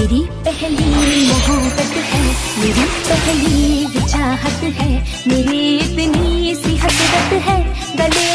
मेरी पहली मोहब्बत है, मेरी पहली चाहत है, मेरी इतनी सी हसरत है, गले